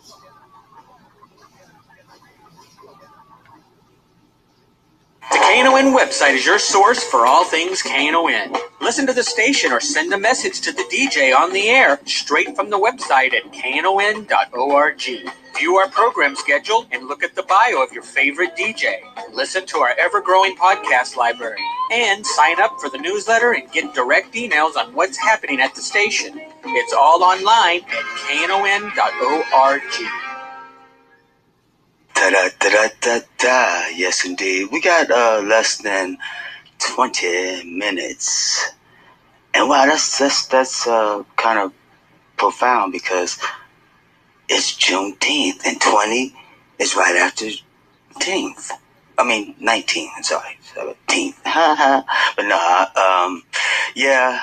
The KNON website is your source for all things KNON. Listen to the station or send a message to the DJ on the air straight from the website at knon.org. View our program schedule and look at the bio of your favorite DJ. Listen to our ever-growing podcast library. And sign up for the newsletter and get direct emails on what's happening at the station. It's all online at knon.org. Da-da-da-da-da-da. Yes, indeed. We got less than 20 minutes. And wow, that's kind of profound because it's Juneteenth and 20 is right after 19th. I mean, 19, sorry, 17th. But no, yeah,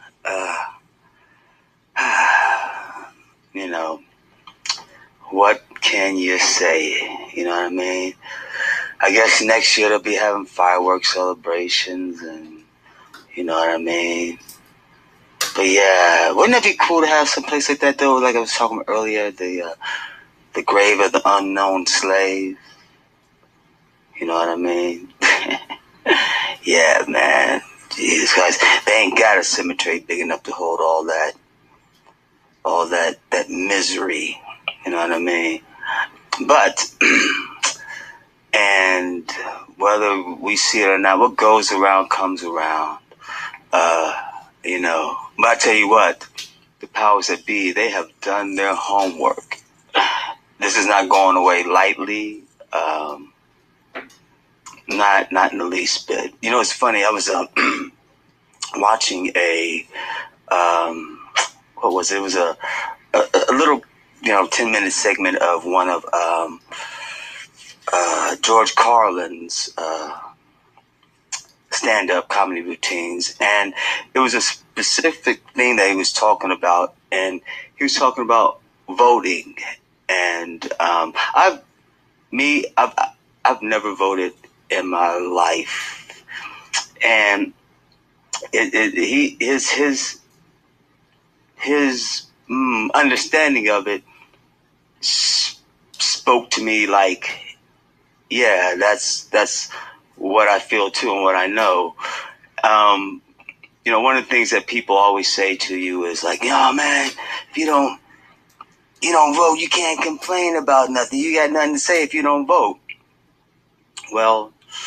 you know, what can you say? You know what I mean? I guess next year they'll be having fireworks celebrations and, you know what I mean? But yeah, wouldn't it be cool to have some place like that though? Like I was talking about earlier, the grave of the unknown slave. You know what I mean? Yeah, man. Jesus Christ. They ain't got a cemetery big enough to hold all that misery. You know what I mean? But, and whether we see it or not, what goes around comes around. You know, but I tell you what, the powers that be, they have done their homework. This is not going away lightly. Not in the least bit. You know, it's funny. I was watching what was it? It was a little, 10-minute segment of one of George Carlin's stand-up comedy routines, and it was a specific thing that he was talking about, and he was talking about voting. And I've never voted in my life, and his understanding of it spoke to me like, yeah, that's what I feel too and what I know. One of the things that people always say to you is like, man, if you don't vote, you can't complain about nothing. You got nothing to say if you don't vote. Well,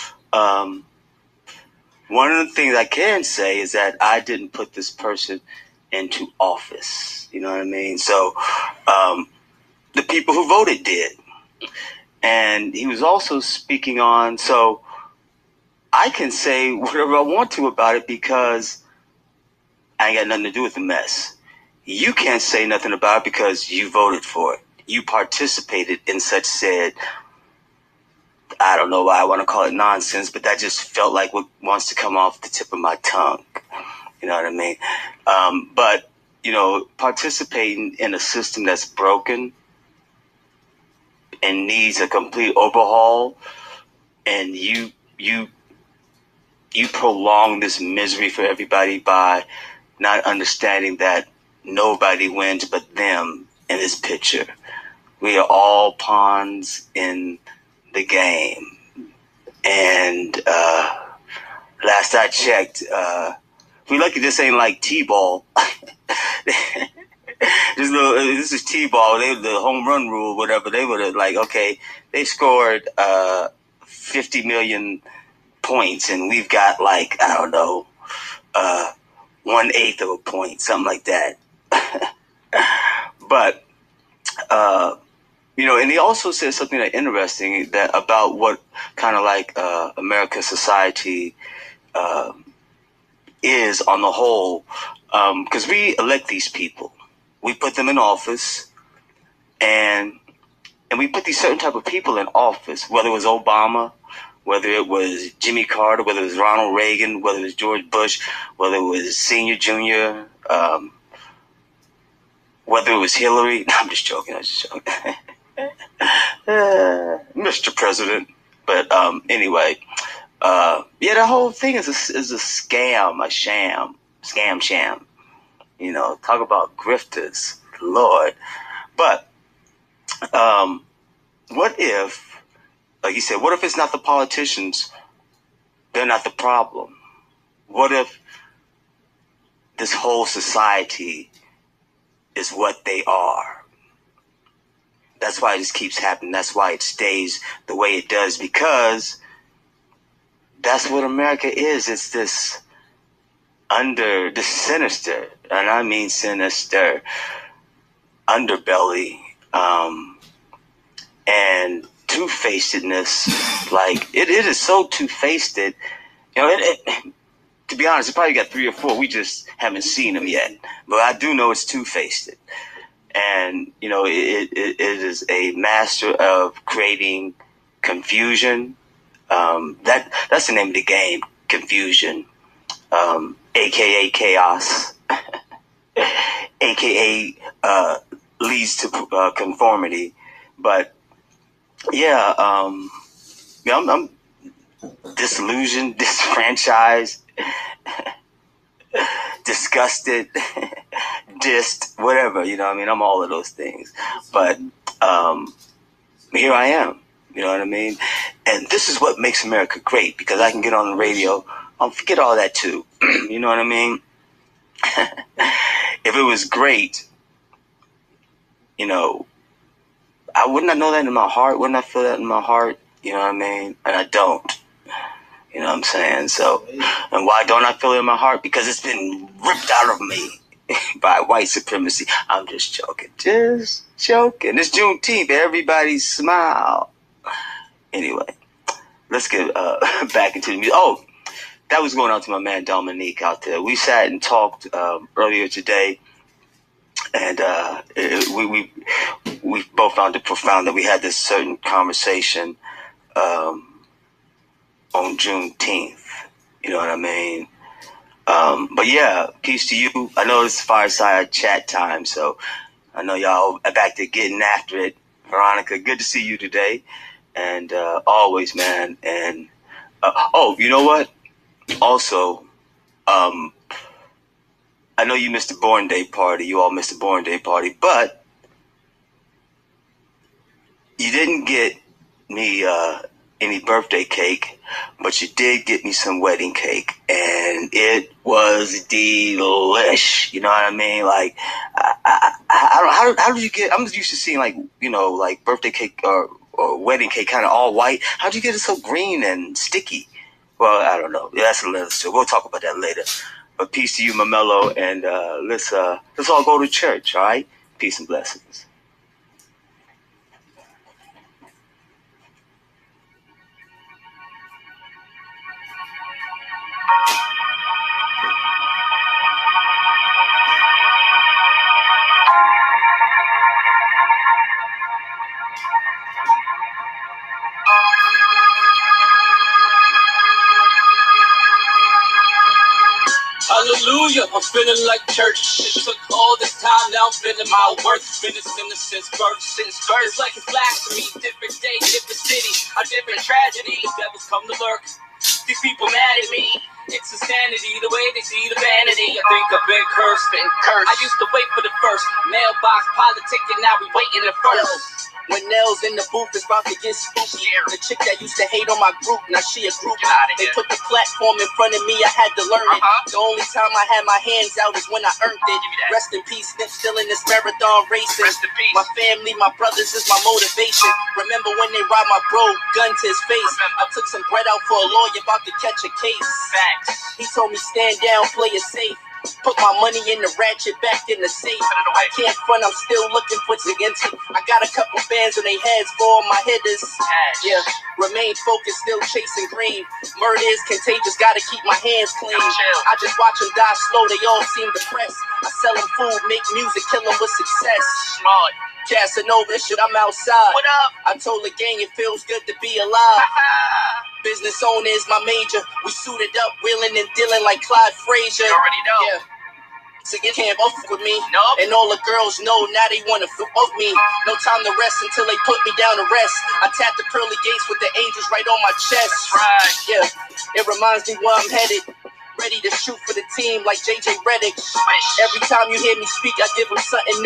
one of the things I can say is that I didn't put this person into office. You know what I mean? So the people who voted did. And he was also speaking on, so I can say whatever I want to about it because I ain't got nothing to do with the mess. You can't say nothing about it because you voted for it. You participated in such said, I don't know why I want to call it nonsense, but that just felt like what wants to come off the tip of my tongue. You know what I mean? But, participating in a system that's broken and needs a complete overhaul, and you prolong this misery for everybody by not understanding that nobody wins but them in this picture. We are all pawns in the game. And last I checked, we lucky this ain't like T-ball. This is T-ball. The home run rule, whatever. They would have they scored 50 million points, and we've got 1/8 of a point, something like that. But and he also said something that interesting that about what kind of America's society is on the whole, because we elect these people. We put them in office, and we put these certain type of people in office, whether it was Obama, whether it was Jimmy Carter, whether it was Ronald Reagan, whether it was George Bush, whether it was Senior, Junior, whether it was Hillary. No, I'm just joking. Mr. President. But anyway, the whole thing is a scam, a sham. Talk about grifters, Lord. But if, like you said, what if it's not the politicians? They're not the problem. What if this whole society is what they are? That's why it just keeps happening. That's why it stays the way it does, because that's what America is. It's this sinister, and I mean sinister, underbelly, and two-facedness. Like, it is so two-faced. You know, to be honest, it probably got 3 or 4. We just haven't seen them yet. But I do know it's two-faced. And, you know, it is a master of creating confusion. That's the name of the game, confusion, a.k.a. chaos, a.k.a. Leads to conformity. But, yeah, I'm disillusioned, disfranchised, disgusted, dissed, whatever, you know what I mean? I'm all of those things. But here I am, you know what I mean? And this is what makes America great, because I can get on the radio. Forget all that too. You know what I mean? If it was great, you know, wouldn't I know that in my heart? Wouldn't I feel that in my heart? You know what I mean? And I don't. You know what I'm saying? So, and why don't I feel it in my heart? Because it's been ripped out of me by white supremacy. I'm just joking. Just joking. It's Juneteenth. Everybody smile. Anyway, let's get back into the music. Oh, that was going out to my man Dominique out there. We sat and talked earlier today, and we both found it profound that we had this certain conversation on Juneteenth. You know what I mean? But yeah, peace to you. I know it's fireside chat time, so I know y'all are back to getting after it. Veronica, good to see you today. And always, man. And oh, you know what? Also, I know you missed the Born Day party. You all missed the Born Day party, but you didn't get me any birthday cake, but you did get me some wedding cake, and it was delish. You know what I mean? Like, how did you get? I'm used to seeing, like, you know, like birthday cake or wedding cake kind of all white. How'd you get it so green and sticky? Well, I don't know. Yeah, that's another story. We'll talk about that later. But peace to you, Mamelo, and let's all go to church. All right? Peace and blessings. Hallelujah, I'm feeling like church. It took all this time, now I'm feeling my worth. Been a sinner since birth. It's like it's blasphemy. Different day, different city, a different tragedy. The devils come to lurk. These people mad at me. It's insanity, the way they see the vanity. I think I've been cursed. I used to wait for the first mailbox politicking, now we waiting the first. When Nell's in the booth, it's about to get spooky. The chick that used to hate on my group, now she a groupie. They put the platform in front of me, I had to learn it. The only time I had my hands out is when I earned it. Rest in peace, Nip, still in this marathon racing. My family, my brothers is my motivation. Remember when they robbed my bro, gun to his face. I took some bread out for a lawyer about to catch a case. He told me stand down, play it safe. Put my money in the ratchet, back in the safe. I can't front, I'm still looking for Ziginti. I got a couple bands on their heads for all my hitters. Yeah, remain focused, still chasing green. Murder is contagious, gotta keep my hands clean. I just watch them die slow, they all seem depressed. I sell them food, make music, kill them with success. Smart. Casanova, shit, I'm outside. What up? I told the gang it feels good to be alive. Business owner is my major. We suited up, wheeling and dealing like Clyde Frazier. You already know. Yeah. So you can't fuck with me. Nope. And all the girls know now they wanna fuck me. No time to rest until they put me down to rest. I tap the pearly gates with the angels right on my chest. That's right. Yeah. It reminds me where I'm headed. Ready to shoot for the team like JJ Redick. Every time you hear me speak, I give them something new.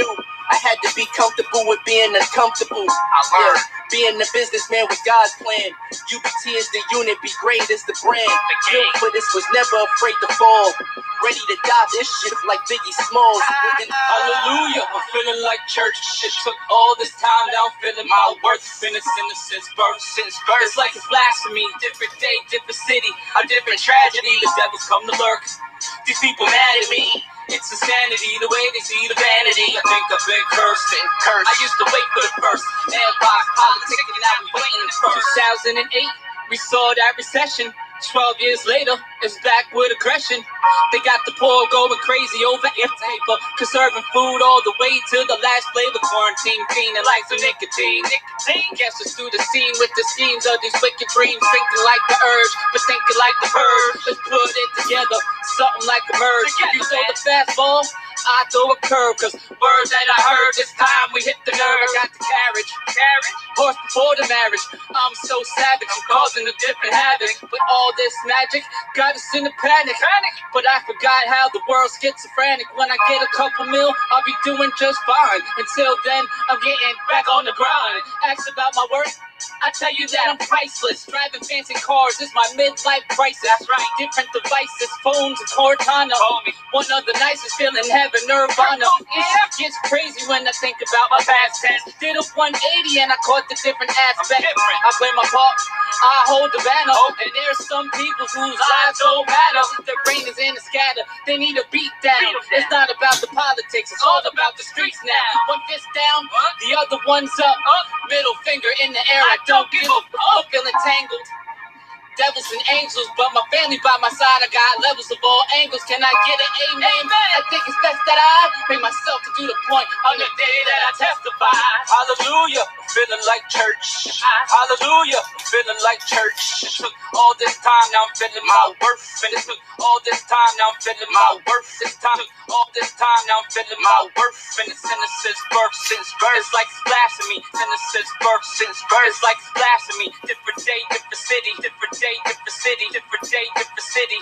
I had to be comfortable with being uncomfortable. I learned. Being a businessman with God's plan. UBT is the unit, be great is the brand. Built for this, was never afraid to fall. Ready to die this shit like Biggie Smalls. Hallelujah, I'm feeling like church. It took all this time, now I'm feeling my worth. Been a sinner since birth. It's like it's blasphemy. Different day, different city, a different tragedy. The devils come to lurk. These people mad at me. It's insanity, the way they see the vanity. I think I've been cursed. I used to wait for the first mailbox politics, and now we waiting for 2008. We saw that recession. 12 years later, it's back with aggression. They got the poor going crazy over paper, conserving food all the way to the last flavor. Quarantine fiending like some nicotine. Guess us through the scene with the schemes of these wicked dreams. Thinking like the urge, but thinking like the purge. Let's put it together, something like a merge. If you throw the fastball, I throw a curve, cause words that I heard this time we hit the nerve. I got the carriage, horse before the marriage. I'm so savage, I'm causing a different havoc. With all this magic, got us in a panic. But I forgot how the world's schizophrenic. When I get a couple mil, I'll be doing just fine. Until then, I'm getting back on the grind. Ask about my work, I tell you that I'm priceless. Driving fancy cars is my midlife crisis. That's right. Different devices, phones and Cortana. One of the nicest feeling heaven, Nirvana. It gets crazy when I think about my past tense. Did a 180 and I caught the different aspect. I play my part, I hold the banner. And there's some people whose lives don't matter. Their brain is in a scatter, they need a beat down. It's not about the politics, it's all about the streets now. One fist down, the other one's up. Middle finger in the air, I don't give a fuck. Feeling tangled, devils and angels, but my family by my side. I got levels of all angles. Can I get an amen? I think it's best that I bring myself to do the point on the day that I testify. Hallelujah, feeling like church. Hallelujah, feeling like church. It took all this time, now I'm feeling my worth. And it took all this time, now I'm feeling my worth. This time, all this time, now I'm feeling my worth. And it's since birth, It's like it's blasphemy. Since birth, It's like it's blasphemy. Different day, different city, different day, different city, different day, different city.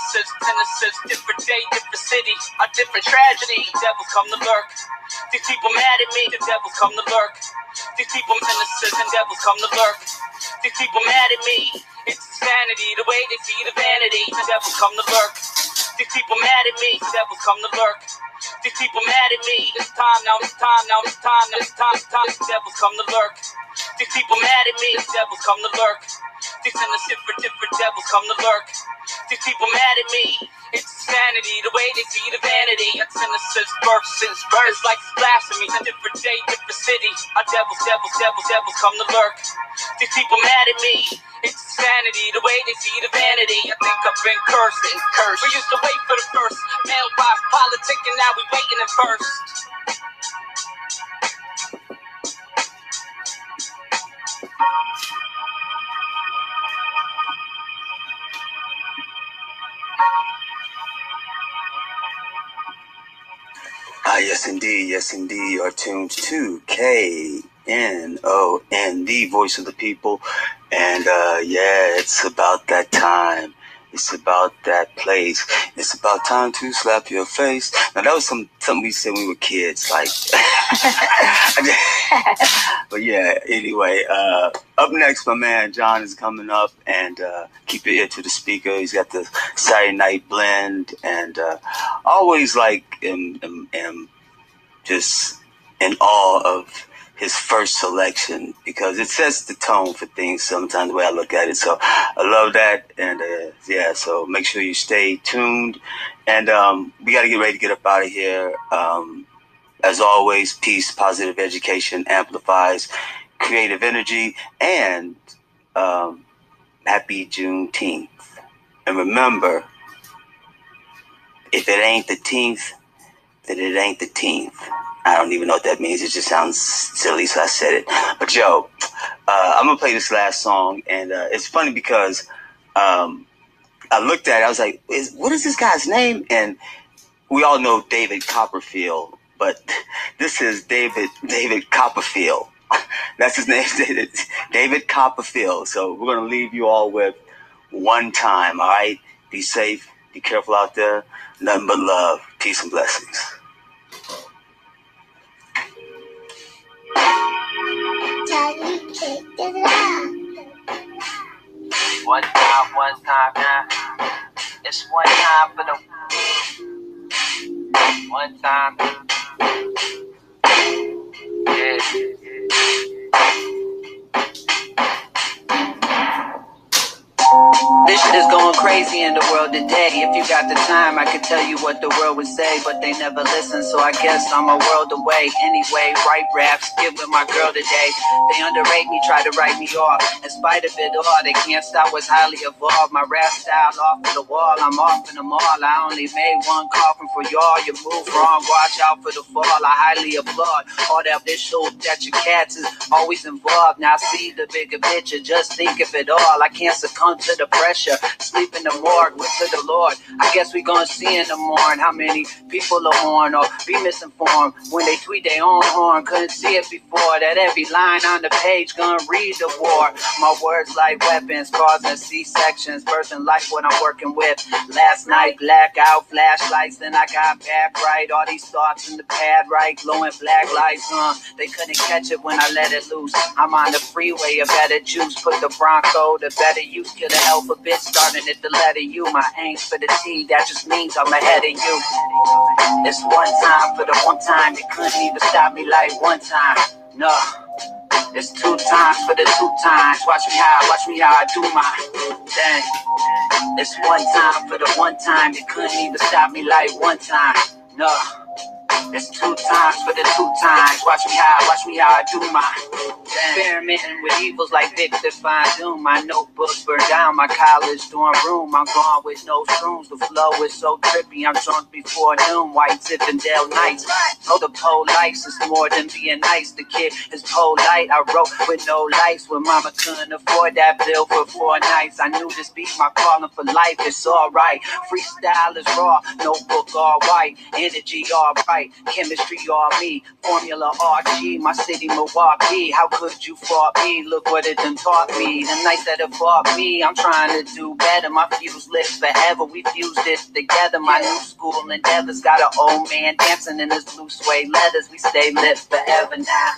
Since different day, different city, a different tragedy. The devils come to lurk. These people mad at me, the devils come to lurk. These people innocent and devils come to lurk. These people mad at me. It's insanity, the way they see the vanity. The devils come to lurk. These people mad at me, the devils come to lurk. These people mad at me. It's time now, it's time now, it's time now, it's time, it's time. The devils come to lurk. These people mad at me, the devils come to lurk. These innocent different devils come to lurk. These people mad at me. It's insanity, the way they see the vanity. It's innocent birth, It's like it's blasphemy. A different day, different city. Our devils come to lurk. These people mad at me. It's insanity, the way they see the vanity. I think I've been cursed. We used to wait for the first mailbox politic, and now we waiting at first. Yes indeed, you are tuned to KNON, the voice of the people. And yeah, it's about that time. It's about that place. It's about time to slap your face. Now that was something we said when we were kids, like. But yeah, anyway, up next, my man John is coming up, and keep your ear to the speaker. He's got the Saturday Night Blend, and always like am just in awe of his first selection, because it sets the tone for things sometimes, the way I look at it. So I love that. And yeah, so make sure you stay tuned. And we got to get ready to get up out of here. As always, peace, positive education amplifies creative energy. And happy Juneteenth. And remember, if it ain't the 10th, then it ain't the 10th. I don't even know what that means. It just sounds silly, so I said it. But yo, I'm gonna play this last song, and it's funny because I looked at it. I was like, "What is this guy's name?" And we all know David Copperfield, but this is David Copperfield. That's his name, David Copperfield. So we're gonna leave you all with one time. All right, be safe, be careful out there. Nothing but love, peace, and blessings. One time now. It's one time for the one time. Yeah. This shit is going crazy in the world today. If you got the time, I could tell you what the world would say, but they never listen, so I guess I'm a world away. Anyway, write raps, get with my girl today. They underrate me, try to write me off. In spite of it all, they can't stop what's highly evolved. My rap style off of the wall, I'm off in them all. I only made one coffin for y'all. You move wrong, watch out for the fall. I highly applaud all that visual that your cats is always involved. Now see the bigger picture, just think of it all. I can't succumb to the pressure. Sleep in the morgue with to the Lord. I guess we gonna see in the morning how many people are mourn or be misinformed when they tweet their own horn. Couldn't see it before that every line on the page gonna read the war. My words like weapons causing C-sections. Birthing life what I'm working with. Last night blackout flashlights, then I got back right. All these thoughts in the pad right, glowing black lights. They couldn't catch it when I let it loose. I'm on the freeway, a better juice. Put the Bronco, the better use. Kill the alphabet, starting at the letter U. My aim's for the T, that just means I'm ahead of you. It's one time for the one time. They couldn't even stop me like one time. No, it's two times for the two times. Watch me how I do mine. Dang. It's one time for the one time. They couldn't even stop me like one time. No, it's two times for the two times. Watch me how I do mine. Experimenting with evils like Victor Fine Doom. My notebooks burned down my college dorm room. I'm gone with no shrooms. The flow is so trippy. I'm drunk before noon. White Zinfandel nights. Oh, the polites is more than being nice. The kid is polite. I wrote with no lights when mama couldn't afford that bill for 4 nights. I knew this beat my calling for life. It's alright. Freestyle is raw. Notebook all white. Energy all bright. Chemistry all me. Formula RG. My city Milwaukee. How could you fault me? Look what it done taught me. The nights that it fought me, I'm trying to do better. My fuse lit forever. We fused it together. My new school endeavors got an old man dancing in his blue suede leathers. We stay lit forever now.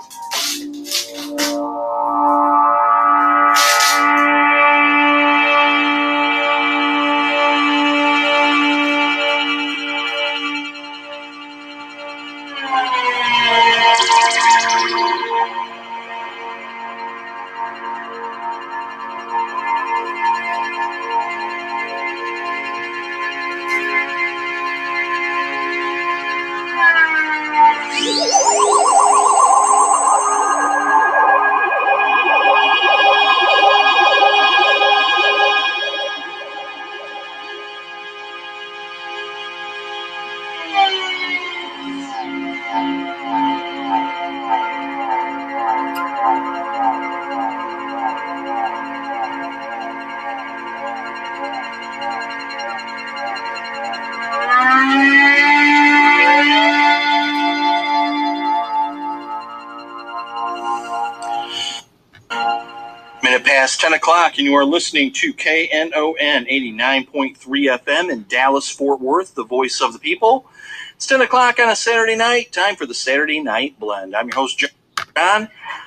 Past 10 o'clock, and you are listening to KNON 89.3 FM in Dallas, Fort Worth, the voice of the people. It's 10 o'clock on a Saturday night, time for the Saturday Night Blend. I'm your host, John.